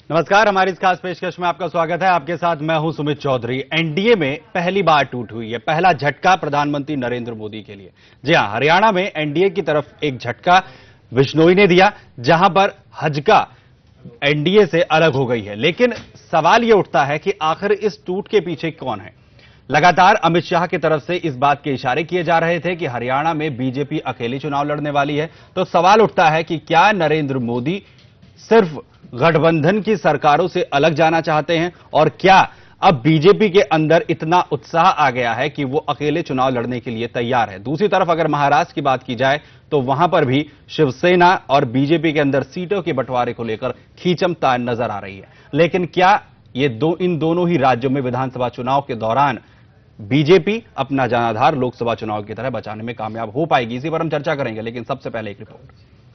नमस्कार, हमारी इस खास पेशकश में आपका स्वागत है। आपके साथ मैं हूं सुमित चौधरी। एनडीए में पहली बार टूट हुई है, पहला झटका प्रधानमंत्री नरेंद्र मोदी के लिए। जी हां, हरियाणा में एनडीए की तरफ एक झटका बिश्नोई ने दिया, जहां पर हजका एनडीए से अलग हो गई है। लेकिन सवाल यह उठता है कि आखिर इस टूट के पीछे कौन है। लगातार अमित शाह की तरफ से इस बात के इशारे किए जा रहे थे कि हरियाणा में बीजेपी अकेली चुनाव लड़ने वाली है। तो सवाल उठता है कि क्या नरेंद्र मोदी सिर्फ गठबंधन की सरकारों से अलग जाना चाहते हैं, और क्या अब बीजेपी के अंदर इतना उत्साह आ गया है कि वो अकेले चुनाव लड़ने के लिए तैयार है। दूसरी तरफ अगर महाराष्ट्र की बात की जाए तो वहां पर भी शिवसेना और बीजेपी के अंदर सीटों के बंटवारे को लेकर खींचतान नजर आ रही है। लेकिन क्या इन दोनों ही राज्यों में विधानसभा चुनाव के दौरान बीजेपी अपना जनाधार लोकसभा चुनाव की तरह बचाने में कामयाब हो पाएगी? इसी पर हम चर्चा करेंगे, लेकिन सबसे पहले एक रिपोर्ट।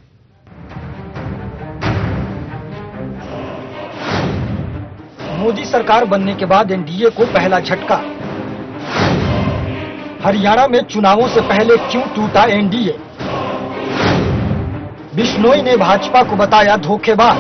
मोदी सरकार बनने के बाद एनडीए को पहला झटका। हरियाणा में चुनावों से पहले क्यों टूटा एनडीए? बिश्नोई ने भाजपा को बताया धोखेबाज।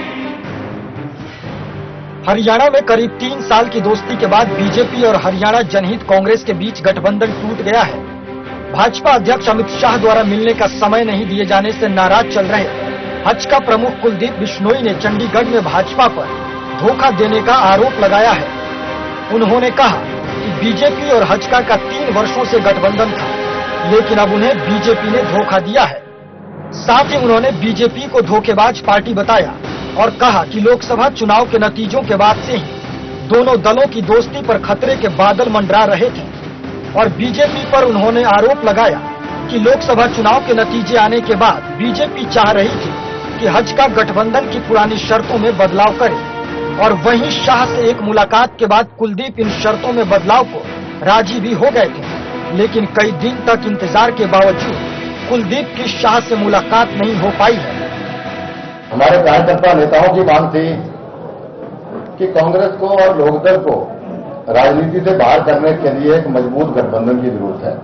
हरियाणा में करीब 3 साल की दोस्ती के बाद बीजेपी और हरियाणा जनहित कांग्रेस के बीच गठबंधन टूट गया है। भाजपा अध्यक्ष अमित शाह द्वारा मिलने का समय नहीं दिए जाने से नाराज चल रहे हजका प्रमुख कुलदीप बिश्नोई ने चंडीगढ़ में भाजपा पर धोखा देने का आरोप लगाया है। उन्होंने कहा कि बीजेपी और हजका का 3 वर्षों से गठबंधन था, लेकिन अब उन्हें बीजेपी ने धोखा दिया है। साथ ही उन्होंने बीजेपी को धोखेबाज पार्टी बताया और कहा कि लोकसभा चुनाव के नतीजों के बाद से ही दोनों दलों की दोस्ती पर खतरे के बादल मंडरा रहे थे। और बीजेपी पर उन्होंने आरोप लगाया कि लोकसभा चुनाव के नतीजे आने के बाद बीजेपी चाह रही थी कि हजका गठबंधन की पुरानी शर्तों में बदलाव करे, और वहीं शाह से एक मुलाकात के बाद कुलदीप इन शर्तों में बदलाव को राजी भी हो गए थे। लेकिन कई दिन तक इंतजार के बावजूद कुलदीप की शाह से मुलाकात नहीं हो पाई है। हमारे कार्यकर्ता नेताओं की मांग थी कि कांग्रेस को और लोकदल को राजनीति से बाहर करने के लिए एक मजबूत गठबंधन की जरूरत है।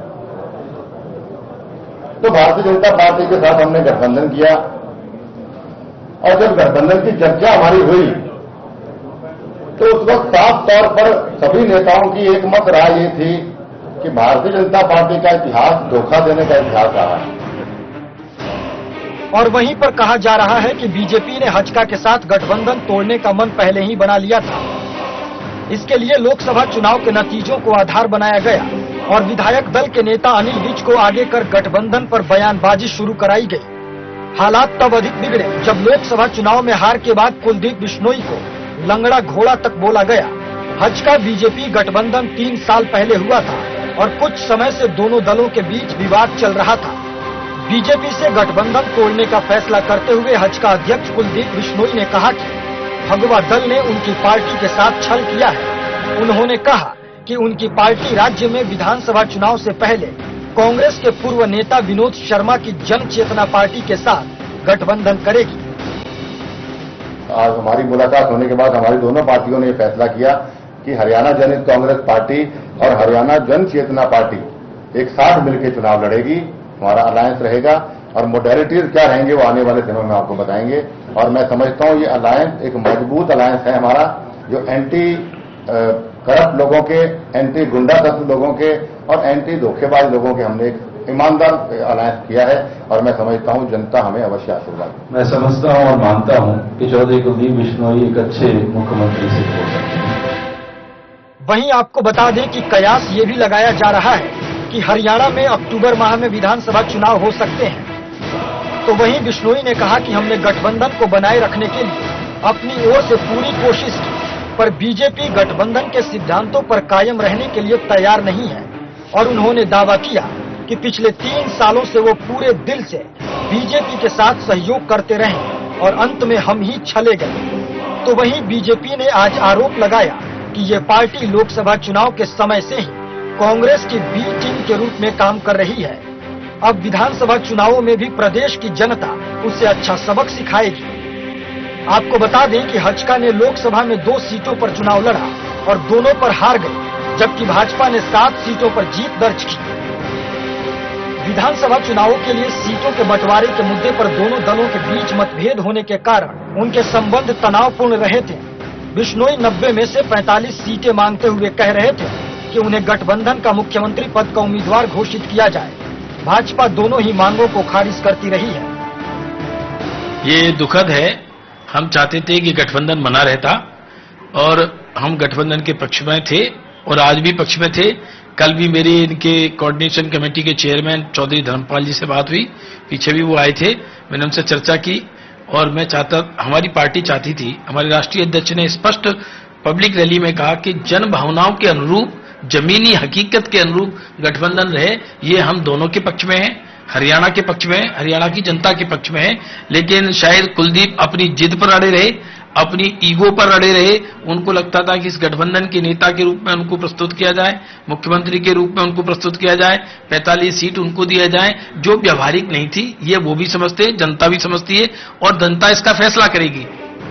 तो भारतीय जनता पार्टी के साथ हमने गठबंधन किया, और जब गठबंधन की चर्चा हमारी हुई तो उस वक्त साफ तौर पर सभी नेताओं की एकमत राय ये थी कि भारतीय जनता पार्टी का इतिहास धोखा देने का इतिहास रहा है। और वहीं पर कहा जा रहा है कि बीजेपी ने हजका के साथ गठबंधन तोड़ने का मन पहले ही बना लिया था। इसके लिए लोकसभा चुनाव के नतीजों को आधार बनाया गया और विधायक दल के नेता अनिल विज को आगे कर गठबंधन पर बयानबाजी शुरू कराई गई। हालात तब अधिक बिगड़े जब लोकसभा चुनाव में हार के बाद कुलदीप बिश्नोई को लंगड़ा घोड़ा तक बोला गया। हजका बीजेपी गठबंधन 3 साल पहले हुआ था और कुछ समय से दोनों दलों के बीच विवाद चल रहा था। बीजेपी से गठबंधन तोड़ने का फैसला करते हुए हजका अध्यक्ष कुलदीप बिश्नोई ने कहा कि भगवा दल ने उनकी पार्टी के साथ छल किया है। उन्होंने कहा कि उनकी पार्टी राज्य में विधानसभा चुनाव से पहले कांग्रेस के पूर्व नेता विनोद शर्मा की जन चेतना पार्टी के साथ गठबंधन करेगी। आज हमारी मुलाकात होने के बाद हमारी दोनों पार्टियों ने यह फैसला किया कि हरियाणा जनहित कांग्रेस पार्टी और हरियाणा जन चेतना पार्टी एक साथ मिलकर चुनाव लड़ेगी। हमारा अलायंस रहेगा, और मोडेलिटीज क्या रहेंगे वो आने वाले दिनों में आपको बताएंगे। और मैं समझता हूं ये अलायंस एक मजबूत अलायंस है हमारा, जो एंटी करप्ट लोगों के, एंटी गुंडा तत्व लोगों के और एंटी धोखेबाज लोगों के हमने एक ईमानदार अलायंस किया है। और मैं समझता हूं जनता हमें अवश्य आशीर्वाद। मैं समझता हूं और मानता हूं कि चौधरी कुलदीप बिश्नोई एक अच्छे मुख्यमंत्री सिद्ध हो सकते हैं। वहीं आपको बता दें कि कयास ये भी लगाया जा रहा है कि हरियाणा में अक्टूबर माह में विधानसभा चुनाव हो सकते हैं। तो वहीं बिश्नोई ने कहा कि हमने गठबंधन को बनाए रखने के लिए अपनी ओर से पूरी कोशिश की, पर बीजेपी गठबंधन के सिद्धांतों पर कायम रहने के लिए तैयार नहीं है। और उन्होंने दावा किया कि पिछले 3 सालों से वो पूरे दिल से बीजेपी के साथ सहयोग करते रहे और अंत में हम ही छले गए। तो वहीं बीजेपी ने आज आरोप लगाया कि ये पार्टी लोकसभा चुनाव के समय से ही कांग्रेस की बी टीम के रूप में काम कर रही है। अब विधानसभा चुनावों में भी प्रदेश की जनता उसे अच्छा सबक सिखाएगी। आपको बता दें कि हजका ने लोकसभा में 2 सीटों पर चुनाव लड़ा और दोनों पर हार गई, जबकि भाजपा ने 7 सीटों पर जीत दर्ज की। विधानसभा चुनावों के लिए सीटों के बंटवारे के मुद्दे पर दोनों दलों के बीच मतभेद होने के कारण उनके संबंध तनावपूर्ण रहे थे। बिश्नोई 90 में से 45 सीटें मांगते हुए कह रहे थे कि उन्हें गठबंधन का मुख्यमंत्री पद का उम्मीदवार घोषित किया जाए। भाजपा दोनों ही मांगों को खारिज करती रही है। ये दुखद है। हम चाहते थे कि गठबंधन बना रहता और हम गठबंधन के पक्ष में थे और आज भी पक्ष में थे। कल भी मेरी इनके कोऑर्डिनेशन कमेटी के चेयरमैन चौधरी धर्मपाल जी से बात हुई, पीछे भी वो आए थे, मैंने उनसे चर्चा की और हमारी पार्टी चाहती थी, हमारे राष्ट्रीय अध्यक्ष ने स्पष्ट पब्लिक रैली में कहा कि जन भावनाओं के अनुरूप, जमीनी हकीकत के अनुरूप गठबंधन रहे। ये हम दोनों के पक्ष में है, हरियाणा के पक्ष में है, हरियाणा की जनता के पक्ष में है। लेकिन शायद कुलदीप अपनी जिद पर अड़े रहे, अपनी ईगो पर अड़े रहे। उनको लगता था कि इस गठबंधन के नेता के रूप में उनको प्रस्तुत किया जाए, मुख्यमंत्री के रूप में उनको प्रस्तुत किया जाए, 45 सीट उनको दिया जाए, जो व्यवहारिक नहीं थी। ये वो भी समझते, जनता भी समझती है और जनता इसका फैसला करेगी।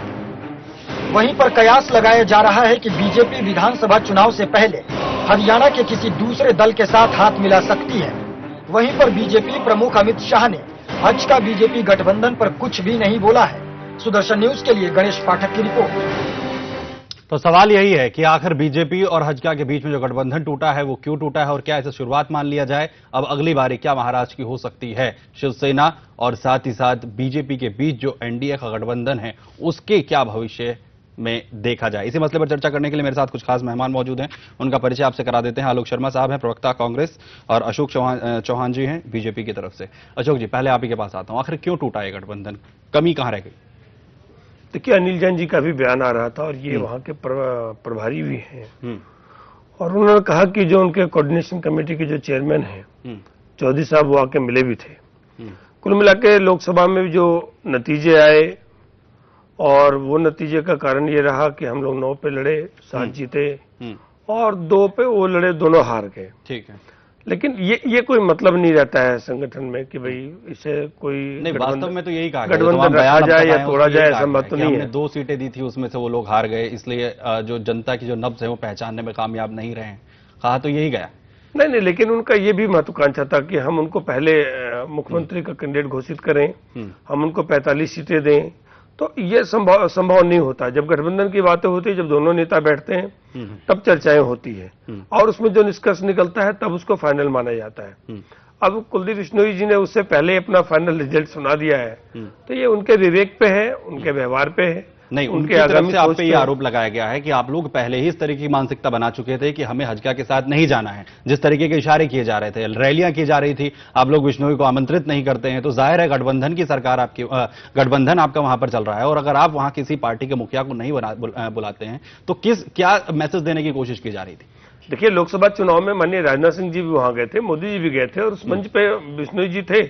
वहीं पर कयास लगाया जा रहा है कि बीजेपी विधानसभा चुनाव से पहले हरियाणा के किसी दूसरे दल के साथ हाथ मिला सकती है। वहीं पर बीजेपी प्रमुख अमित शाह ने हजका बीजेपी गठबंधन पर कुछ भी नहीं बोला है। सुदर्शन न्यूज के लिए गणेश पाठक की रिपोर्ट। तो सवाल यही है कि आखिर बीजेपी और हजका के बीच में जो गठबंधन टूटा है वो क्यों टूटा है और क्या इसे शुरुआत मान लिया जाए? अब अगली बारी क्या महाराष्ट्र की हो सकती है? शिवसेना और साथ ही साथ बीजेपी के बीच जो एनडीए का गठबंधन है उसके क्या भविष्य में देखा जाए? इसी मसले पर चर्चा करने के लिए मेरे साथ कुछ खास मेहमान मौजूद हैं। उनका परिचय आपसे करा देते हैं। आलोक शर्मा साहब हैं, प्रवक्ता कांग्रेस, और अशोक चौहान जी हैं बीजेपी की तरफ से। अशोक जी, पहले आप ही के पास आता हूं, आखिर क्यों टूटा ये गठबंधन? कमी कहां रह गई? देखिए, अनिल जैन जी का भी बयान आ रहा था और ये वहां के प्रभारी भी हैं और उन्होंने कहा कि जो उनके कोऑर्डिनेशन कमेटी के जो चेयरमैन हैं चौधरी साहब, वो आके मिले भी थे। कुल मिला के लोकसभा में जो नतीजे आए और वो नतीजे का कारण ये रहा कि हम लोग 9 पे लड़े, 7 जीते और 2 पे वो लड़े, दोनों हार गए। ठीक है, लेकिन ये कोई मतलब नहीं रहता है संगठन में कि भाई इसे कोई नहीं, वास्तव में तो यही कहा गठबंधन रखा जाए या तोड़ा जाए, ऐसा मत तो नहीं है। 2 सीटें दी थी, उसमें से वो लोग हार गए, इसलिए जो जनता की जो नब्ज है वो पहचानने में कामयाब नहीं रहे। कहा तो यही गया। नहीं, लेकिन उनका ये भी महत्वाकांक्षा था कि हम उनको पहले मुख्यमंत्री का कैंडिडेट घोषित करें, हम उनको 45 सीटें दें। तो ये संभव नहीं होता। जब गठबंधन की बातें होती है, जब दोनों नेता बैठते हैं तब चर्चाएं होती है और उसमें जो निष्कर्ष निकलता है तब उसको फाइनल माना जाता है। अब कुलदीप बिश्नोई जी ने उससे पहले अपना फाइनल रिजल्ट सुना दिया है, तो ये उनके विवेक पे है, उनके व्यवहार पे है। नहीं, उनकी तरफ से आप पे ये आरोप लगाया गया है कि आप लोग पहले ही इस तरह की मानसिकता बना चुके थे कि हमें हजका के साथ नहीं जाना है। जिस तरीके के इशारे किए जा रहे थे, रैलियां की जा रही थी, आप लोग बिश्नोई को आमंत्रित नहीं करते हैं, तो जाहिर है गठबंधन की सरकार आपकी, गठबंधन आपका वहां पर चल रहा है और अगर आप वहां किसी पार्टी के मुखिया को नहीं बुलाते हैं तो क्या मैसेज देने की कोशिश की जा रही थी? देखिए, लोकसभा चुनाव में माननीय राजनाथ सिंह जी भी वहां गए थे, मोदी जी भी गए थे और उस मंच पे बिश्नोई जी थे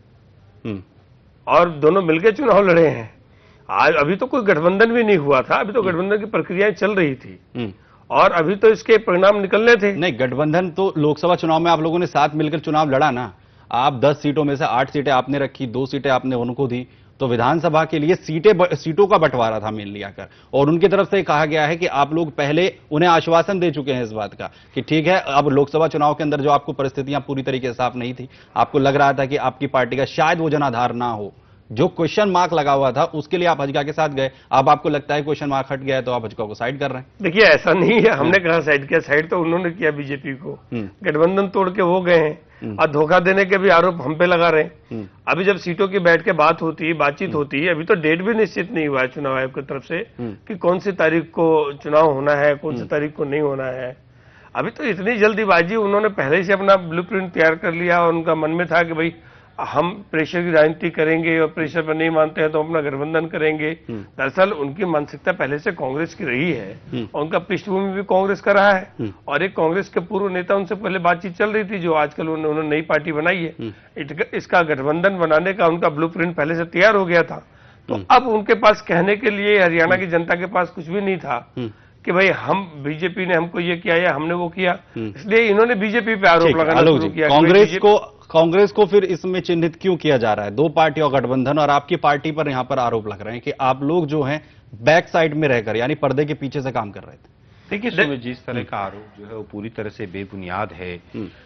और दोनों मिलकर चुनाव लड़े हैं। आज अभी तो कोई गठबंधन भी नहीं हुआ था, अभी तो गठबंधन की प्रक्रियाएं चल रही थी और अभी तो इसके परिणाम निकलने थे। नहीं, गठबंधन तो लोकसभा चुनाव में आप लोगों ने साथ मिलकर चुनाव लड़ा ना। आप 10 सीटों में से 8 सीटें आपने रखी, 2 सीटें आपने उनको दी, तो विधानसभा के लिए सीटों का बंटवारा था मेन लिया कर। और उनकी तरफ से कहा गया है कि आप लोग पहले उन्हें आश्वासन दे चुके हैं इस बात का कि ठीक है, अब लोकसभा चुनाव के अंदर जो आपको परिस्थितियां पूरी तरीके से साफ नहीं थी, आपको लग रहा था कि आपकी पार्टी का शायद वो जनाधार ना हो, जो क्वेश्चन मार्क लगा हुआ था उसके लिए आप हजका के साथ गए। अब आपको लगता है क्वेश्चन मार्क हट गया है तो आप हजका को साइड कर रहे हैं। देखिए, ऐसा नहीं है, हमने कहा साइड किया, साइड तो उन्होंने किया बीजेपी को। गठबंधन तोड़ के वो गए हैं और धोखा देने के भी आरोप हम पे लगा रहे हैं। अभी जब सीटों की बैठ के बात होती है, बातचीत होती है, अभी तो डेट भी निश्चित नहीं हुआ है चुनाव आयोग की तरफ से कि कौन सी तारीख को चुनाव होना है, कौन सी तारीख को नहीं होना है। अभी तो इतनी जल्दीबाजी, उन्होंने पहले से अपना ब्लूप्रिंट तैयार कर लिया और उनका मन में था कि भाई हम प्रेशर की राजनीति करेंगे और प्रेशर पर नहीं मानते हैं तो अपना गठबंधन करेंगे। दरअसल उनकी मानसिकता पहले से कांग्रेस की रही है और उनका पृष्ठभूमि भी कांग्रेस का रहा है और एक कांग्रेस के पूर्व नेता उनसे पहले बातचीत चल रही थी, जो आजकल उन्होंने नई पार्टी बनाई है। इसका गठबंधन बनाने का उनका ब्लूप्रिंट पहले से तैयार हो गया था। तो अब उनके पास कहने के लिए हरियाणा की जनता के पास कुछ भी नहीं था कि भाई हम बीजेपी ने हमको ये किया या हमने वो किया, इसलिए इन्होंने बीजेपी पे आरोप लगाना शुरू किया। कांग्रेस को फिर इसमें चिन्हित क्यों किया जा रहा है? 2 पार्टियों का गठबंधन और आपकी पार्टी पर यहां पर आरोप लग रहे हैं कि आप लोग जो हैं बैक साइड में रहकर, यानी पर्दे के पीछे से काम कर रहे थे। देखिए सुमित जी, इस तरह का आरोप जो है वो पूरी तरह से बेबुनियाद है।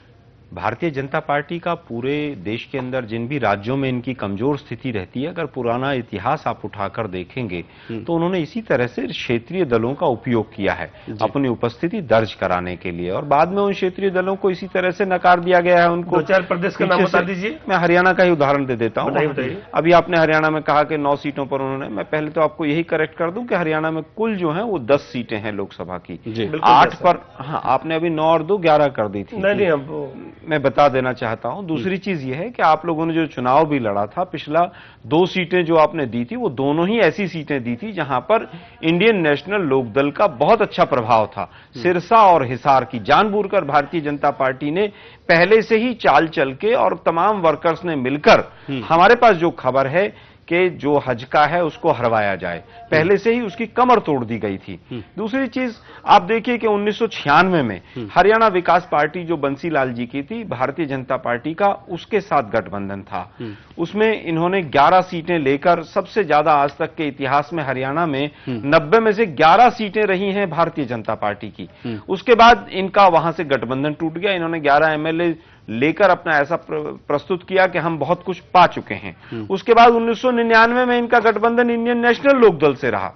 भारतीय जनता पार्टी का पूरे देश के अंदर जिन भी राज्यों में इनकी कमजोर स्थिति रहती है, अगर पुराना इतिहास आप उठाकर देखेंगे तो उन्होंने इसी तरह से क्षेत्रीय दलों का उपयोग किया है अपनी उपस्थिति दर्ज कराने के लिए, और बाद में उन क्षेत्रीय दलों को इसी तरह से नकार दिया गया है। उनको 2-4 प्रदेश का नाम बता दीजिए। मैं हरियाणा का ही उदाहरण दे देता हूँ। बताइए। अभी आपने हरियाणा में कहा कि 9 सीटों पर उन्होंने, मैं पहले तो आपको यही करेक्ट कर दूं कि हरियाणा में कुल जो है वो 10 सीटें हैं लोकसभा की, 8 पर, हाँ आपने अभी 9 और 2 11 कर दी थी। नहीं, अब मैं बता देना चाहता हूं। दूसरी चीज यह है कि आप लोगों ने जो चुनाव भी लड़ा था, पिछला 2 सीटें जो आपने दी थी वो दोनों ही ऐसी सीटें दी थी जहां पर इंडियन नेशनल लोकदल का बहुत अच्छा प्रभाव था। सिरसा और हिसार की जानबूझकर भारतीय जनता पार्टी ने पहले से ही चाल चल के और तमाम वर्कर्स ने मिलकर, हमारे पास जो खबर है कि जो हजका है उसको हरवाया जाए, पहले से ही उसकी कमर तोड़ दी गई थी। दूसरी चीज आप देखिए कि 1996 में हरियाणा विकास पार्टी जो बंसीलाल जी की थी, भारतीय जनता पार्टी का उसके साथ गठबंधन था। उसमें इन्होंने 11 सीटें लेकर सबसे ज्यादा आज तक के इतिहास में हरियाणा में 90 में से 11 सीटें रही हैं भारतीय जनता पार्टी की। उसके बाद इनका वहां से गठबंधन टूट गया, इन्होंने 11 एमएलए लेकर अपना ऐसा प्रस्तुत किया कि हम बहुत कुछ पा चुके हैं। उसके बाद 1999 में इनका गठबंधन इंडियन नेशनल लोकदल से रहा,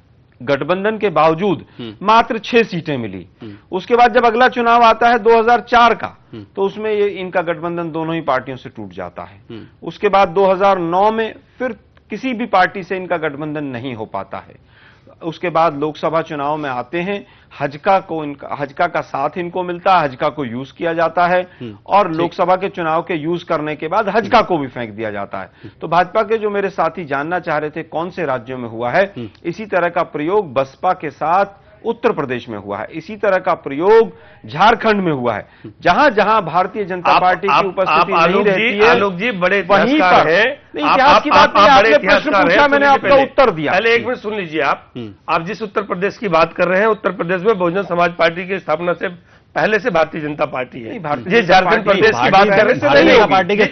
गठबंधन के बावजूद मात्र 6 सीटें मिली। उसके बाद जब अगला चुनाव आता है 2004 का, तो उसमें ये इनका गठबंधन दोनों ही पार्टियों से टूट जाता है। उसके बाद 2009 में फिर किसी भी पार्टी से इनका गठबंधन नहीं हो पाता है। उसके बाद लोकसभा चुनाव में आते हैं, हजका का साथ इनको मिलता है, हजका को यूज किया जाता है, और लोकसभा के चुनाव के यूज करने के बाद हजका को भी फेंक दिया जाता है। तो भाजपा के जो मेरे साथी जानना चाह रहे थे कौन से राज्यों में हुआ है, इसी तरह का प्रयोग बसपा के साथ उत्तर प्रदेश में हुआ है, इसी तरह का प्रयोग झारखंड में हुआ है। जहां जहां भारतीय जनता पार्टी की उपस्थिति नहीं रहती है, आलोक जी बड़े वहीं इतिहासकार पर हैं। इतिहास की बात नहीं, आपने प्रश्न पूछा, मैंने आपका उत्तर दिया। पहले एक मिनट सुन लीजिए। आप जिस उत्तर प्रदेश की बात कर रहे हैं, उत्तर प्रदेश में बहुजन समाज पार्टी की स्थापना से पहले से भारतीय जनता पार्टी है। जिस झारखंड प्रदेश की बात कर रहे हैं पार्टी के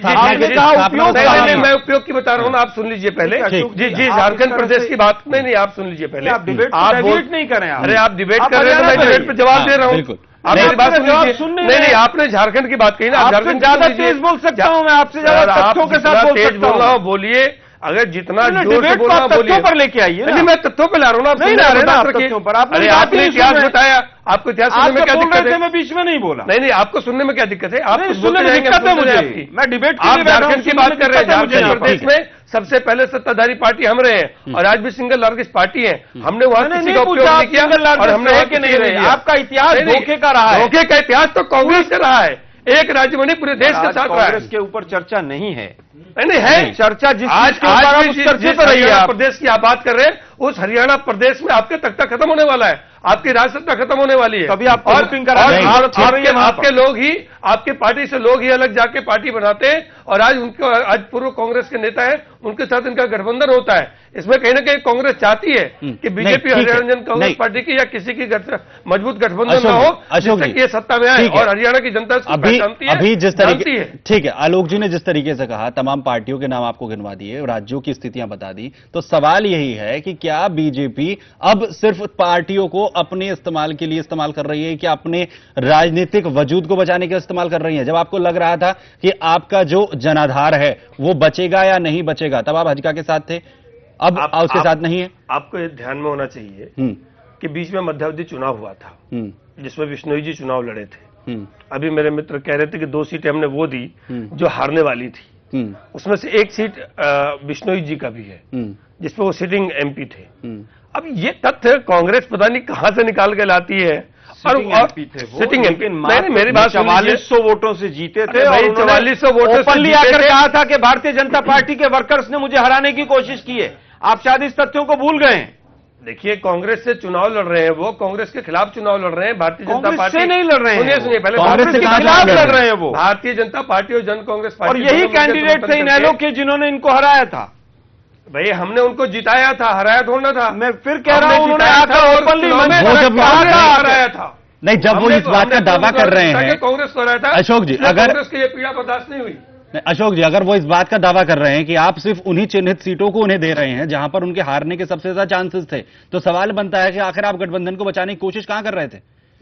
मैं उपयोग की बता रहा हूँ ना, आप सुन लीजिए पहले। जी झारखंड प्रदेश की बात नहीं, आप सुन लीजिए पहले। आप डिबेट नहीं करें। अरे आप डिबेट कर रहे हैं, मैं डिबेट पर जवाब दे रहा हूँ। आप मेरी बात सुन लीजिए। नहीं, आपने झारखंड की बात कही ना, झारखंड ज्यादा तेज बोल सकता हूं मैं, आपसे ज्यादा तथ्यों के साथ तेज बोल रहा हूँ, बोलिए। अगर जितना जोर से बोल रहा हूँ बोलिए, पर लेके आइए। नहीं, मैं तथ्यों पे ला रहा हूँ ना, आप नहीं ला रहे ना तथ्यों पर। अरे आपने इतिहास बताया, आपको इतिहास सुनने में क्या दिक्कत है? मैं बीच में नहीं बोला। नहीं, आपको सुनने में क्या दिक्कत है? आप सुनने में दिक्कत है मुझे, मैं डिबेट आप झारखंड की बात कर रहे हैं। झारखंड प्रदेश में सबसे पहले सत्ताधारी पार्टी हम रहे हैं, और आज भी सिंगल लार्जेस्ट पार्टी है। हमने वहां किसी का उपयोग नहीं किया, और हमने कि नहीं रहे। आपका इतिहास धोखे का रहा है। धोखे का इतिहास तो कांग्रेस से रहा है, एक राज्य में नहीं पूरे देश के साथ रहा है। कांग्रेस के ऊपर चर्चा नहीं है। नहीं है चर्चा जिस आज चर्चा पर रही है। प्रदेश की आप बात कर रहे हैं, उस हरियाणा प्रदेश में आपके तख्ता खत्म होने वाला है, आपकी राजसत्ता खत्म होने वाली है। तभी आप आपके लोग ही, आपके पार्टी से लोग ही अलग जाके पार्टी बनाते हैं, और आज उनको, आज पूर्व कांग्रेस के नेता है, उनके साथ इनका गठबंधन होता है। इसमें कहीं ना कहीं कांग्रेस चाहती है कि बीजेपी हरियाणा जन कांग्रेस पार्टी की या किसी की मजबूत गठबंधन ना हो, जिससे कि ये सत्ता में आए, और हरियाणा की जनता अभी जिस तरीके, ठीक है, आलोक जी ने जिस तरीके से कहा, तमाम पार्टियों के नाम आपको गिनवा दिए, राज्यों की स्थितियां बता दी, तो सवाल यही है कि क्या बीजेपी अब सिर्फ पार्टियों को अपने इस्तेमाल के लिए इस्तेमाल कर रही है, कि अपने राजनीतिक वजूद को बचाने के लिए इस्तेमाल कर रही है? जब आपको लग रहा था कि आपका जो जनाधार है वो बचेगा या नहीं बचेगा, तब आप हजका के साथ थे, अब उसके साथ नहीं है। आपको ये ध्यान में होना चाहिए कि बीच में मध्यावधि चुनाव हुआ था, जिसमें बिश्नोई जी चुनाव लड़े थे। अभी मेरे मित्र कह रहे थे कि 2 सीटें हमने वो दी जो हारने वाली थी, उसमें से 1 सीट बिश्नोई जी का भी है, जिसपे वो सिटिंग एमपी थे। अब ये तथ्य कांग्रेस पता नहीं कहां से निकाल के लाती है। सिटिंग एमपी मेरी बात 4400 वोटों से जीते थे, और 4400 वोटों ओपनली आकर कहा था कि भारतीय जनता पार्टी के वर्कर्स ने मुझे हराने की कोशिश की है। आप शायद इस तथ्यों को भूल गए हैं। देखिए, कांग्रेस से चुनाव लड़ रहे हैं, वो कांग्रेस के खिलाफ चुनाव लड़ रहे हैं, भारतीय जनता पार्टी से नहीं लड़ रहे हैं। सुनिए पहले, कांग्रेस के खिलाफ लड़ रहे हैं वो, भारतीय जनता पार्टी और जन कांग्रेस पार्टी, और यही कैंडिडेट थे इनेलो के जिन्होंने इनको हराया था। भाई हमने उनको जिताया था, हराया थोड़ा था। मैं फिर कह रहा हूं, उन्होंने ओपनली हराया था। नहीं, जब वो इस बात का दावा कर रहे हैं, कांग्रेस को हराया था अशोक जी, अगर कांग्रेस की ये पीड़ा बर्दाश्त नहीं हुई। अशोक जी, अगर वो इस बात का दावा कर रहे हैं कि आप सिर्फ उन्हीं चिन्हित सीटों को उन्हें दे रहे हैं जहां पर उनके हारने के सबसे ज्यादा चांसेस थे, तो सवाल बनता है कि आखिर आप गठबंधन को बचाने की कोशिश कहां कर रहे थे?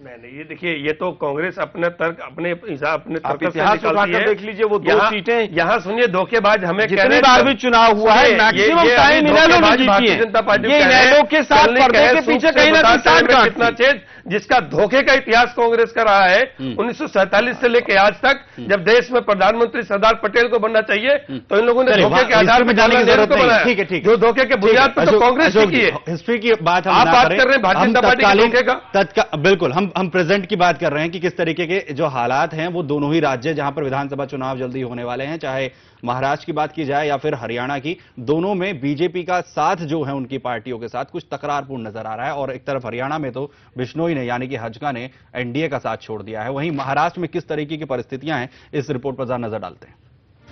नहीं, ये देखिए, ये तो कांग्रेस अपने तर्क अपने तर्क से इतिहास निकालती उठाकर है। देख लीजिए, वो 2 सीटें यहाँ सुनिए, धोखेबाज हमें कह रहे जितनी हैं, बार भी चुनाव हुआ है, मैक्सिमम टाइम इनेलो ने जीती भारतीय है। जनता पार्टी ये इनेलो के साथ पर्दे के पीछे कहीं ना कहीं साठ गांठ कितना थी। चेंज, जिसका धोखे का इतिहास कांग्रेस का रहा है 1947 से लेकर आज तक। जब देश में प्रधानमंत्री सरदार पटेल को बनना चाहिए तो इन लोगों ने धोखे के आधार पर जाने की जरूरत नहीं है। ठीक है, ठीक है, जो धोखे के बुनियाद पर तो कांग्रेस ने की है। हिस्ट्री की बात हम आप ना बात करें, कर रहे हैं भारतीय जनता पार्टी के धोखे का। बिल्कुल, हम प्रेजेंट की बात कर रहे हैं कि किस तरीके के जो हालात हैं वो दोनों ही राज्य जहां पर विधानसभा चुनाव जल्दी होने वाले हैं, चाहे महाराष्ट्र की बात की जाए या फिर हरियाणा की, दोनों में बीजेपी का साथ जो है उनकी पार्टियों के साथ कुछ तकरारपूर्ण नजर आ रहा है। और एक तरफ हरियाणा में तो बिश्नोई ने यानी कि हजका ने एनडीए का साथ छोड़ दिया है। वहीं महाराष्ट्र में किस तरीके की परिस्थितियां हैं, इस रिपोर्ट पर जरा नजर डालते हैं।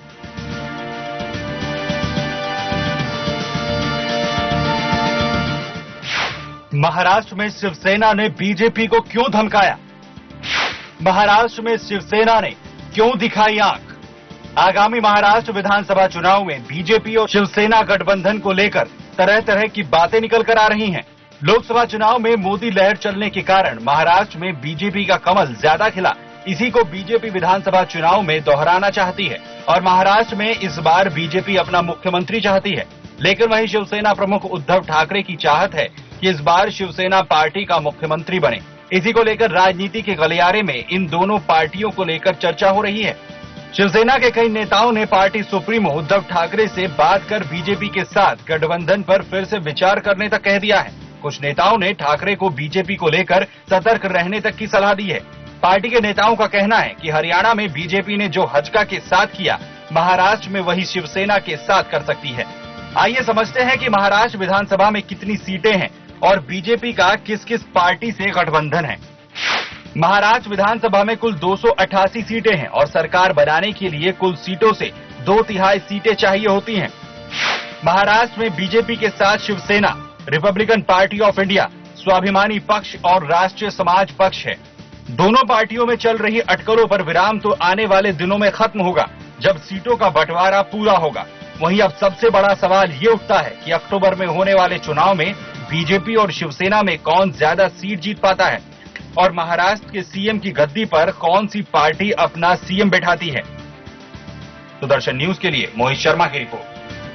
महाराष्ट्र में शिवसेना ने बीजेपी को क्यों धमकाया? महाराष्ट्र में शिवसेना ने क्यों दिखाई आंख? आगामी महाराष्ट्र विधानसभा चुनाव में बीजेपी और शिवसेना गठबंधन को लेकर तरह तरह की बातें निकल कर आ रही हैं। लोकसभा चुनाव में मोदी लहर चलने के कारण महाराष्ट्र में बीजेपी का कमल ज्यादा खिला। इसी को बीजेपी विधानसभा चुनाव में दोहराना चाहती है और महाराष्ट्र में इस बार बीजेपी अपना मुख्यमंत्री चाहती है। लेकिन वहीं शिवसेना प्रमुख उद्धव ठाकरे की चाहत है कि इस बार शिवसेना पार्टी का मुख्यमंत्री बने। इसी को लेकर राजनीति के गलियारे में इन दोनों पार्टियों को लेकर चर्चा हो रही है। शिवसेना के कई नेताओं ने पार्टी सुप्रीमो उद्धव ठाकरे से बात कर बीजेपी के साथ गठबंधन पर फिर से विचार करने तक कह दिया है। कुछ नेताओं ने ठाकरे को बीजेपी को लेकर सतर्क रहने तक की सलाह दी है। पार्टी के नेताओं का कहना है कि हरियाणा में बीजेपी ने जो हजका के साथ किया, महाराष्ट्र में वही शिवसेना के साथ कर सकती है। आइए समझते हैं कि महाराष्ट्र विधानसभा में कितनी सीटें हैं और बीजेपी का किस किस पार्टी से गठबंधन है। महाराष्ट्र विधानसभा में कुल 288 सीटें हैं और सरकार बनाने के लिए कुल सीटों से 2/3 सीटें चाहिए होती हैं। महाराष्ट्र में बीजेपी के साथ Shiv Sena, Republican Party of India, Swabhimani Paksha और राष्ट्रीय समाज पक्ष है। दोनों पार्टियों में चल रही अटकलों पर विराम तो आने वाले दिनों में खत्म होगा, जब सीटों का बंटवारा पूरा होगा। वहीं अब सबसे बड़ा सवाल ये उठता है कि अक्टूबर में होने वाले चुनाव में बीजेपी और शिवसेना में कौन ज्यादा सीट जीत पाता है और महाराष्ट्र के सीएम की गद्दी पर कौन सी पार्टी अपना सीएम बैठाती है। सुदर्शन न्यूज के लिए मोहित शर्मा की रिपोर्ट।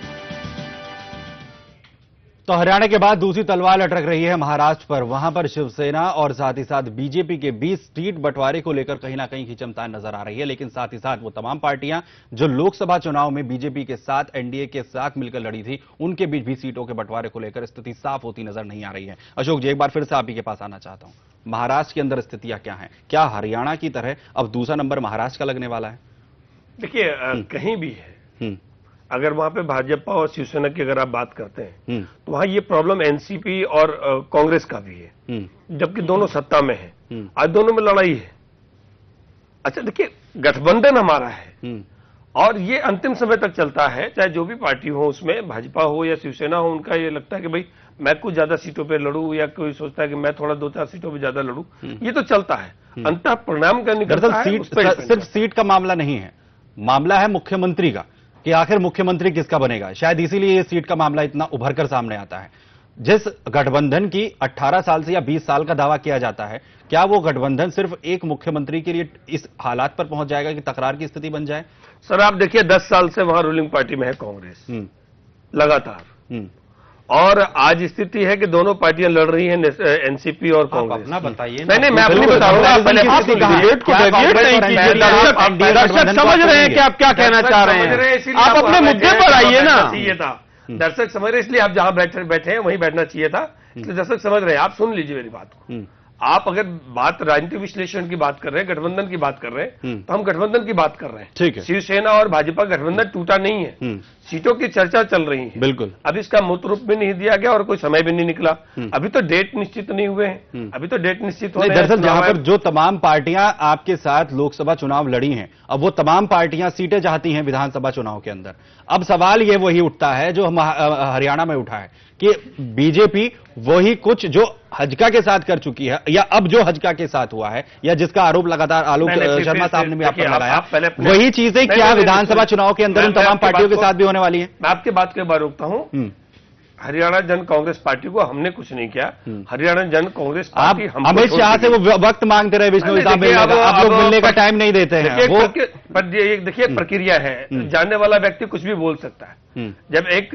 तो हरियाणा के बाद दूसरी तलवार लटक रही है महाराष्ट्र पर। वहां पर शिवसेना और साथ ही साथ बीजेपी के 20 सीट बंटवारे को लेकर कहीं ना कहीं खींचतान नजर आ रही है। लेकिन साथ ही साथ वो तमाम पार्टियां जो लोकसभा चुनाव में बीजेपी के साथ एनडीए के साथ मिलकर लड़ी थी, उनके बीच भी सीटों के बंटवारे को लेकर स्थिति साफ होती नजर नहीं आ रही है। अशोक जी, एक बार फिर से आप ही के पास आना चाहता हूं। महाराष्ट्र के अंदर स्थितियां क्या हैं? क्या हरियाणा की तरह अब दूसरा नंबर महाराष्ट्र का लगने वाला है? देखिए, कहीं भी है, अगर वहां पे भाजपा और शिवसेना की अगर आप बात करते हैं तो वहां ये प्रॉब्लम एनसीपी और कांग्रेस का भी है, जबकि दोनों सत्ता में है। आज दोनों में लड़ाई है। अच्छा देखिए, गठबंधन हमारा है और ये अंतिम समय तक चलता है, चाहे जो भी पार्टी हो, उसमें भाजपा हो या शिवसेना हो। उनका ये लगता है कि भाई मैं कुछ ज्यादा सीटों पे लड़ूं या कोई सोचता है कि मैं थोड़ा 2-4 सीटों पे ज्यादा लड़ूं। ये तो चलता है, अंततः परिणाम का निकलता है। सिर्फ सीट का मामला नहीं है, मामला है मुख्यमंत्री का कि आखिर मुख्यमंत्री किसका बनेगा। शायद इसीलिए ये सीट का मामला इतना उभर कर सामने आता है। जिस गठबंधन की 18 साल से या 20 साल का दावा किया जाता है, क्या वो गठबंधन सिर्फ एक मुख्यमंत्री के लिए इस हालात पर पहुंच जाएगा कि तकरार की स्थिति बन जाए? सर आप देखिए, 10 साल से वहां रूलिंग पार्टी में है कांग्रेस लगातार, और आज स्थिति है कि दोनों पार्टियां लड़ रही हैं, एनसीपी और कांग्रेस। अपना बताइए। नहीं, मैं अपनी बताऊंगा। दर्शक समझ रहे हैं कि आप क्या कहना चाह रहे हैं। आप अपने मुद्दे पर आइए ना। चाहिए था, दर्शक समझ रहे, इसलिए आप जहां बैठे हैं वहीं बैठना चाहिए था। इसलिए दर्शक समझ रहे हैं। आप सुन लीजिए मेरी बात को। आप अगर बात राजनीतिक विश्लेषण की बात कर रहे हैं, गठबंधन की बात कर रहे हैं, तो हम गठबंधन की बात कर रहे हैं। ठीक है। शिवसेना और भाजपा गठबंधन टूटा नहीं है, सीटों की चर्चा चल रही है। बिल्कुल। अब इसका मूर्त रूप भी नहीं दिया गया और कोई समय भी नहीं निकला। अभी तो डेट निश्चित नहीं हुए हैं, अभी तो डेट निश्चित होने हैं। दरअसल जहां पर जो तमाम पार्टियां आपके साथ लोकसभा चुनाव लड़ी हैं, अब वो तमाम पार्टियां सीटें चाहती हैं विधानसभा चुनाव के अंदर। अब सवाल ये वही उठता है जो हरियाणा में उठा है कि बीजेपी वही कुछ जो हजका के साथ कर चुकी है, या अब जो हजका के साथ हुआ है, या जिसका आरोप लगातार आलोक शर्मा साहब ने भी आप पर लगाया, वही चीजें क्या विधानसभा चुनाव के अंदर उन तमाम पार्टियों के साथ भी होने वाली है? मैं आपकी बात को एक बार रोकता हूं। हरियाणा जन कांग्रेस पार्टी को हमने कुछ नहीं किया। हरियाणा जन कांग्रेस पार्टी आप अमित शाह से वो वक्त मांगते रहे विष्णु साहब मिलने का, आप लोग मिलने का टाइम नहीं देते हैं। वो देखिए प्रक्रिया है, जानने वाला व्यक्ति कुछ भी बोल सकता है। जब एक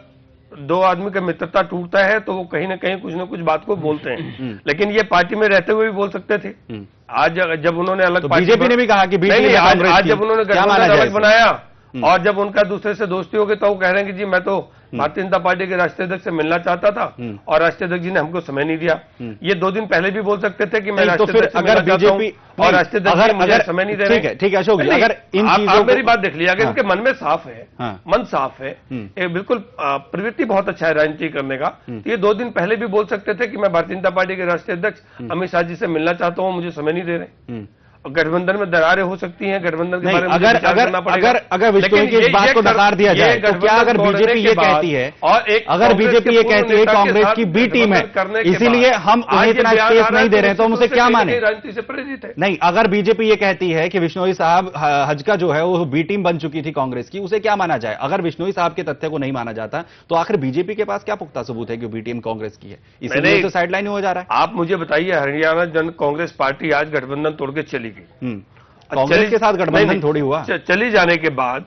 दो आदमी का मित्रता टूटता है तो वो कहीं ना कहीं कुछ ना कुछ बात को बोलते हैं, लेकिन ये पार्टी में रहते हुए भी बोल सकते थे। आज जब उन्होंने अलग बीजेपी ने भी कहा कि आज जब उन्होंने गठबंधन अलग बनाया और जब उनका दूसरे से दोस्ती हो गई तो वो कह रहे हैं कि जी मैं तो भारतीय जनता पार्टी के राष्ट्रीय अध्यक्ष से मिलना चाहता था और राष्ट्रीय अध्यक्ष जी ने हमको समय नहीं दिया। ये 2 दिन पहले भी बोल सकते थे कि मैं राष्ट्रीय अध्यक्ष अगर बीजेपी और राष्ट्रीय अध्यक्ष मुझे समय नहीं दे रहे। ठीक है अशोक जी, अगर इन चीजों मेरी बात देख लीजिए, अगर इनके मन में साफ है, मन साफ है, बिल्कुल प्रवृत्ति बहुत अच्छा है राजनीति करने का, तो ये 2 दिन पहले भी बोल सकते थे कि मैं भारतीय जनता पार्टी के राष्ट्रीय अध्यक्ष अमित शाह जी से मिलना चाहता हूं, मुझे समय नहीं दे रहे। गठबंधन में दरारें हो सकती हैं, गठबंधन के बारे में अगर विष्णु की इस बात को नकार दिया जाए तो क्या अगर बीजेपी ये कहती है, और अगर बीजेपी ये कहती है कांग्रेस की बी टीम है इसीलिए हम उन्हें इतना स्पेस नहीं दे रहे हैं, तो हम उसे क्या माने? राजनीति से प्रेरित है। नहीं, अगर बीजेपी ये कहती है कि विश्नोई साहब हज का जो है वो बी टीम बन चुकी थी कांग्रेस की, उसे क्या माना जाए? अगर विश्नोई साहब के तथ्य को नहीं माना जाता तो आखिर बीजेपी के पास क्या पुख्ता सबूत है कि बी टीम कांग्रेस की है? इसलिए तो साइडलाइन हो जा रहा है। आप मुझे बताइए, हरियाणा जन कांग्रेस पार्टी आज गठबंधन तोड़ के चली गई, कांग्रेस के साथ गठबंधन थोड़ी हुआ। चली जाने के बाद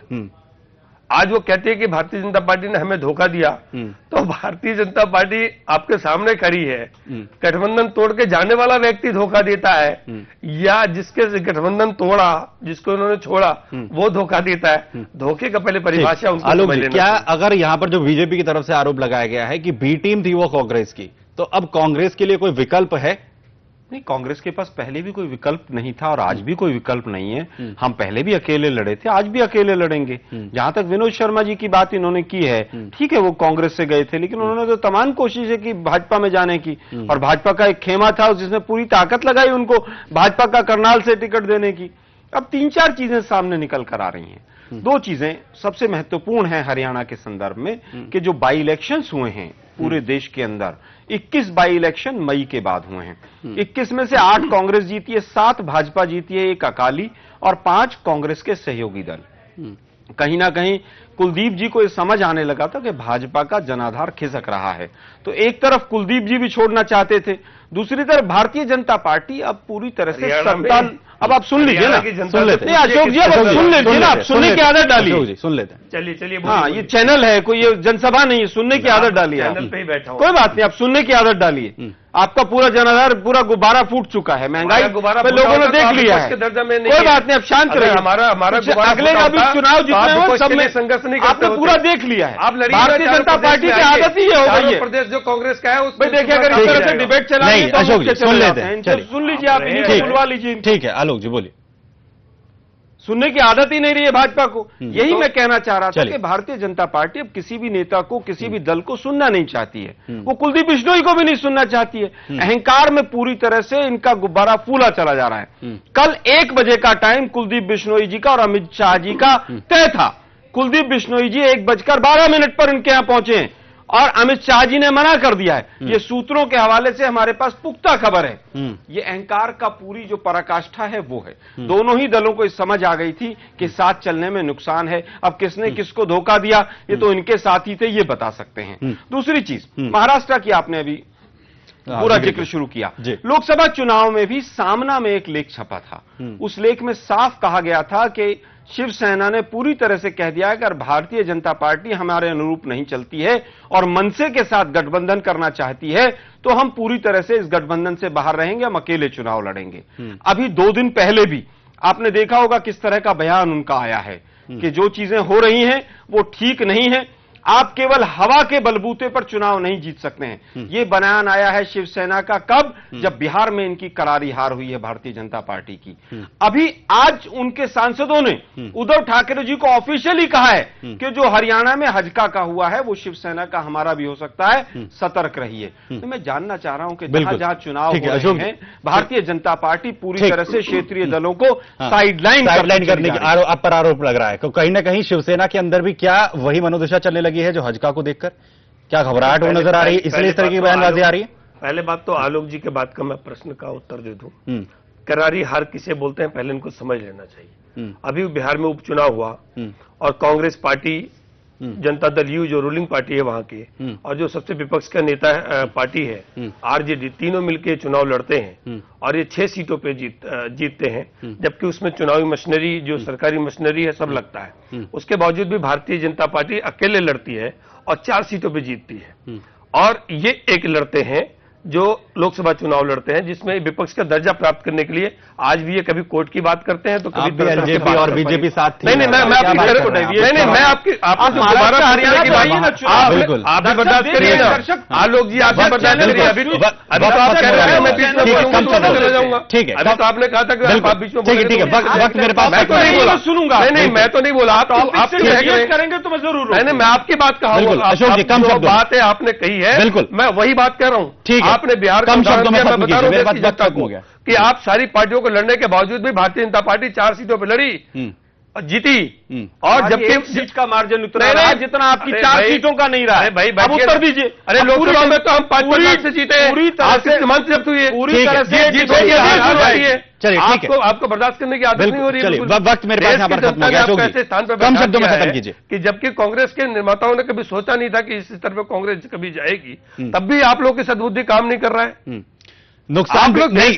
आज वो कहते हैं कि भारतीय जनता पार्टी ने हमें धोखा दिया, तो भारतीय जनता पार्टी आपके सामने खड़ी है, गठबंधन तोड़ के जाने वाला व्यक्ति धोखा देता है या जिसके गठबंधन तोड़ा, जिसको उन्होंने छोड़ा वो धोखा देता है? धोखे का पहले परिभाषा उनको समझ लेना। क्या अगर यहां पर जो बीजेपी की तरफ से आरोप लगाया गया है कि बी टीम थी वो कांग्रेस की, तो अब कांग्रेस के लिए कोई विकल्प है? नहीं, कांग्रेस के पास पहले भी कोई विकल्प नहीं था और आज भी कोई विकल्प नहीं है। हम पहले भी अकेले लड़े थे, आज भी अकेले लड़ेंगे। जहां तक विनोद शर्मा जी की बात इन्होंने की है, ठीक है वो कांग्रेस से गए थे, लेकिन उन्होंने तो तमाम कोशिशें की भाजपा में जाने की, और भाजपा का एक खेमा था जिसने पूरी ताकत लगाई उनको भाजपा का करनाल से टिकट देने की। अब 3-4 चीजें सामने निकल कर आ रही हैं। 2 चीजें सबसे महत्वपूर्ण हैं हरियाणा के संदर्भ में कि जो बाई इलेक्शंस हुए हैं पूरे देश के अंदर, 21 बाई इलेक्शन मई के बाद हुए हैं। 21 में से 8 कांग्रेस जीती है, 7 भाजपा जीती है, 1 अकाली और 5 कांग्रेस के सहयोगी दल। कहीं ना कहीं कुलदीप जी को यह समझ आने लगा था कि भाजपा का जनाधार खिसक रहा है, तो एक तरफ कुलदीप जी भी छोड़ना चाहते थे, दूसरी तरफ भारतीय जनता पार्टी अब पूरी तरह से सत्ता। अब आप सुन लीजिए ना, सुन लेते हैं अशोक जी, अब सुन लीजिए ना, आप सुनने की आदत डालिए। सुन लेते हैं, चलिए। हाँ, ये चैनल है, कोई ये जनसभा नहीं है, सुनने की आदत डालिए। चैनल पे ही बैठा हूं, कोई बात नहीं, आप सुनने की आदत डालिए। आपका पूरा जनाधार पूरा गुब्बारा फूट चुका है, महंगाई लोगों ने देख लिया है। कोई बात नहीं, आप शांत रहिए। हमारा अगले का भी चुनाव जितने हो सब में संघर्ष नहीं आपने पूरा देख लिया है। आप भारतीय जनता पार्टी की आदत ही हो गई है। प्रदेश जो कांग्रेस का है भाई देखिए, अगर इस तरह से डिबेट चला अशोक जी सुन लेते हैं, सुन लीजिए, आप इन्हीं को बुलवा लीजिए। ठीक है आलोक जी बोलिए। सुनने की आदत ही नहीं रही है भाजपा को। यही मैं कहना चाह रहा था कि भारतीय जनता पार्टी अब किसी भी नेता को, किसी भी दल को सुनना नहीं चाहती है। वो कुलदीप बिश्नोई को भी नहीं सुनना चाहती है। अहंकार में पूरी तरह से इनका गुब्बारा फूला चला जा रहा है। कल 1 बजे का टाइम कुलदीप बिश्नोई जी का और अमित शाह जी का तय था। कुलदीप बिश्नोई जी 1:12 पर इनके यहां पहुंचे हैं और अमित शाह जी ने मना कर दिया है। ये सूत्रों के हवाले से हमारे पास पुख्ता खबर है। ये अहंकार का पूरी जो पराकाष्ठा है वो है। दोनों ही दलों को इस समझ आ गई थी कि साथ चलने में नुकसान है। अब किसने किसको धोखा दिया ये तो इनके साथी थे, ये बता सकते हैं। दूसरी चीज, महाराष्ट्र की आपने अभी पूरा जिक्र शुरू किया। लोकसभा चुनाव में भी सामना में एक लेख छपा था। उस लेख में साफ कहा गया था कि शिवसेना ने पूरी तरह से कह दिया है कि अगर भारतीय जनता पार्टी हमारे अनुरूप नहीं चलती है और मनसे के साथ गठबंधन करना चाहती है तो हम पूरी तरह से इस गठबंधन से बाहर रहेंगे, हम अकेले चुनाव लड़ेंगे। अभी 2 दिन पहले भी आपने देखा होगा किस तरह का बयान उनका आया है कि जो चीजें हो रही हैं वो ठीक नहीं है, आप केवल हवा के बलबूते पर चुनाव नहीं जीत सकते हैं। यह बयान आया है शिवसेना का कब, जब बिहार में इनकी करारी हार हुई है भारतीय जनता पार्टी की। अभी आज उनके सांसदों ने उद्धव ठाकरे जी को ऑफिशियली कहा है कि जो हरियाणा में हजका का हुआ है वो शिवसेना का हमारा भी हो सकता है, सतर्क रहिए। तो मैं जानना चाह रहा हूं कि जहां जहां चुनाव हो रहे हैं भारतीय जनता पार्टी पूरी तरह से क्षेत्रीय दलों को साइडलाइन करने की आरोप लग रहा है। कहीं ना कहीं शिवसेना के अंदर भी क्या वही मनोदशा चलने लगी है जो हजका को देखकर? क्या घबराहट हो नजर आ रही है, इसलिए इस तरह की बयानबाजी आ रही है? पहले बात तो आलोक जी के बात का मैं प्रश्न का उत्तर दे दूं। करारी हार किसे बोलते हैं पहले इनको समझ लेना चाहिए। अभी बिहार में उपचुनाव हुआ और कांग्रेस पार्टी जनता दल यू जो रूलिंग पार्टी है वहां की, और जो सबसे विपक्ष का नेता पार्टी है आरजेडी, तीनों मिलकर चुनाव लड़ते हैं और ये 6 सीटों पे जीतते हैं, जबकि उसमें चुनावी मशीनरी जो सरकारी मशीनरी है सब लगता है। उसके बावजूद भी भारतीय जनता पार्टी अकेले लड़ती है और 4 सीटों पे जीतती है। और ये एक लड़ते हैं जो लोकसभा चुनाव लड़ते हैं जिसमें विपक्ष का दर्जा प्राप्त करने के लिए आज भी ये कभी कोर्ट की बात करते हैं तो कभी एलजेपी और बीजेपी साथ थी। नहीं, मैं आपकी मैं आपकी दोबारा हरियाणा की बात आप भी बर्दाश्त करिए ना, आलोक जी आप भी बर्दाश्त करिए। अभी तो आप कह रहे हैं मैं बीच में चले जाऊंगा, ठीक है। अभी तो आपने कहा था कि आप बीच में, ठीक है, वक्त मेरे पास, मैं तो नहीं बोला, सुनूंगा, नहीं मैं तो नहीं बोला, आप करेंगे तो मैं जरूर, नहीं मैं आपकी बात कहा, जो बात है आपने कही है, बिल्कुल मैं वही बात कह रहा हूँ। ठीक है, आपने बिहार का उदाहरण दिया, मैं बता रहा हूँ कि आप सारी पार्टियों को लड़ने के बावजूद भी भारतीय जनता पार्टी 4 सीटों पर लड़ी और जीती, और जबकि सीट का मार्जिन उतना रहा जितना आपकी 4 सीटों का नहीं रहा है। भाई उत्तर दीजिए, अरे लोकसभा में तो हम 5 से जीते, पूरी तरह से मंच जब हुई है, पूरी तरह से जीत होती है। चलिए, आपको बर्दाश्त करने की आदत नहीं हो रही है। वक्त मेरे पास यहाँ पर खत्म हो गया, ऐसे स्थान पर कम शब्दों में खत्म कीजिए कि जबकि कांग्रेस के निर्माताओं ने कभी सोचा नहीं था कि इस स्तर पर कांग्रेस कभी जाएगी, तब भी आप लोग की सद्बुद्धि काम नहीं कर रहा है। नुकसान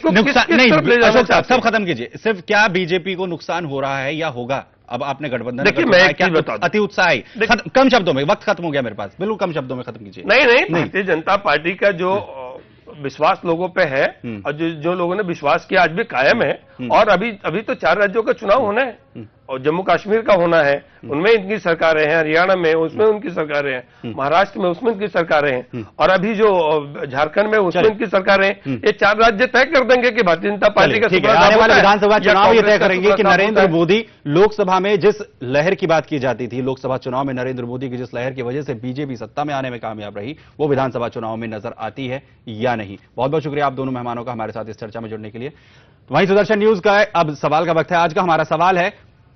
नहीं, अशोक साहब सब खत्म कीजिए। सिर्फ क्या बीजेपी को नुकसान हो रहा है या होगा? अब आपने गठबंधन, देखिए मैं क्या अति उत्साही, कम शब्दों में, वक्त खत्म हो गया मेरे पास, बिल्कुल कम शब्दों में खत्म कीजिए। नहीं, भारतीय जनता पार्टी का जो विश्वास लोगों पे है और जो लोगों ने विश्वास किया आज भी कायम है। और अभी तो 4 राज्यों का चुनाव होना है और जम्मू कश्मीर का होना है, उनमें इनकी सरकारें हैं, हरियाणा में उसमें उनकी सरकारें हैं, महाराष्ट्र में उसमें उनकी सरकारें हैं, और अभी जो झारखंड में उसमें उनकी सरकारें हैं। ये 4 राज्य तय कर देंगे कि भारतीय जनता पार्टी का आने वाले विधानसभा चुनाव ये तय करेंगे कि नरेंद्र मोदी लोकसभा में जिस लहर की बात की जाती थी, लोकसभा चुनाव में नरेंद्र मोदी की जिस लहर की वजह से बीजेपी सत्ता में आने में कामयाब रही, वो विधानसभा चुनाव में नजर आती है या नहीं। बहुत बहुत शुक्रिया आप दोनों मेहमानों का हमारे साथ इस चर्चा में जुड़ने के लिए। वहीं सुदर्शन न्यूज का अब सवाल का वक्त है। आज का हमारा सवाल है,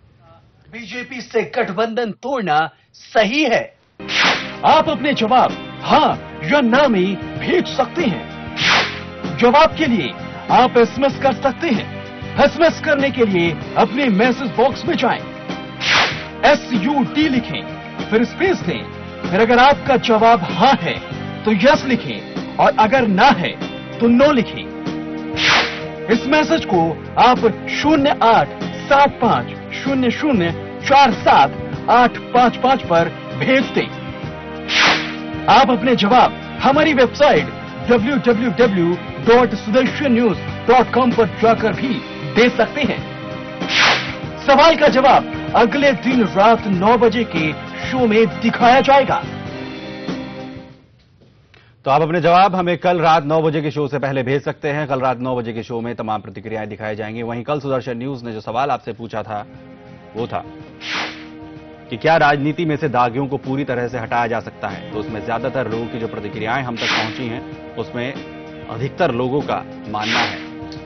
बीजेपी से गठबंधन तोड़ना सही है? आप अपने जवाब हां या ना में भेज सकते हैं। जवाब के लिए आप एसएमएस कर सकते हैं। एसएमएस करने के लिए अपने मैसेज बॉक्स में जाएं, SUD लिखें, फिर स्पेस दें, फिर अगर आपका जवाब हां है तो यस लिखें और अगर ना है तो नो लिखें। इस मैसेज को आप 0875004785 पर भेज दें। आप अपने जवाब हमारी वेबसाइट www.sudarshannews.com पर जाकर भी दे सकते हैं। सवाल का जवाब अगले दिन रात 9 बजे के शो में दिखाया जाएगा। तो आप अपने जवाब हमें कल रात 9 बजे के शो से पहले भेज सकते हैं। कल रात 9 बजे के शो में तमाम प्रतिक्रियाएं दिखाई जाएंगी। वहीं कल सुदर्शन न्यूज ने जो सवाल आपसे पूछा था वो था कि क्या राजनीति में से दागियों को पूरी तरह से हटाया जा सकता है। तो उसमें ज्यादातर लोगों की जो प्रतिक्रियाएं हम तक पहुंची हैं उसमें अधिकतर लोगों का मानना है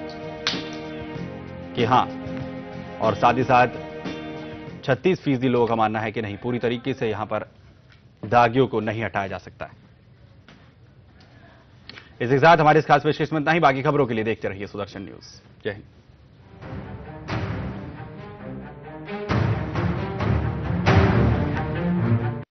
कि हां, और साथ ही साथ 36% लोगों का मानना है कि नहीं, पूरी तरीके से यहां पर दागियों को नहीं हटाया जा सकता है। इसी के साथ हमारे इस खास पेशकश में इतना ही। बाकी खबरों के लिए देखते रहिए सुदर्शन न्यूज। जय हिंद।